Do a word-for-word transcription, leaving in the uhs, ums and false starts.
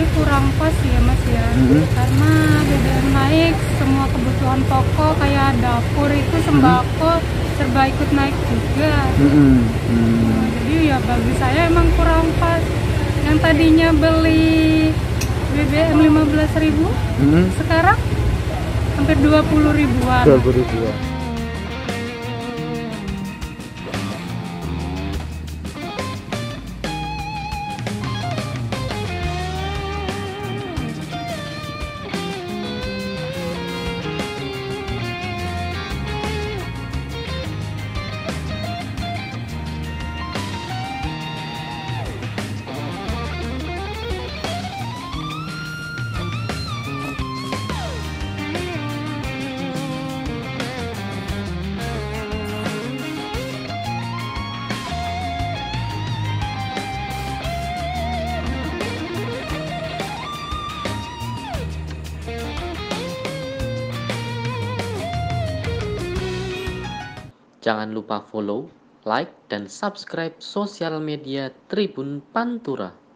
kurang pas ya Mas ya, Mhm. karena B B M naik, semua kebutuhan pokok kayak dapur itu Mhm. sembako serba ikut naik juga. Mhm. Nah, Mmm. jadi ya bagi saya emang kurang pas. Yang tadinya beli B B M lima belas ribu, Mhm. sekarang hampir dua puluh ribuan. dua puluh ribuan. Jangan lupa follow, like, dan subscribe sosial media Tribun Pantura.